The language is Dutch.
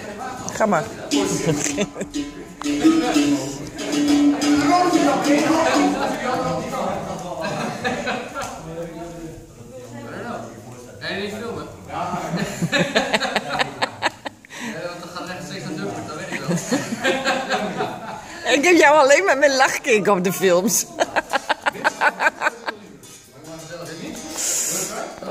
Ga maar. Ga je niet filmen? Ja. Want dan gaat rechtstreeks naar Dubbert, dat weet ik wel. Ik heb jou alleen met mijn lachkick op de films.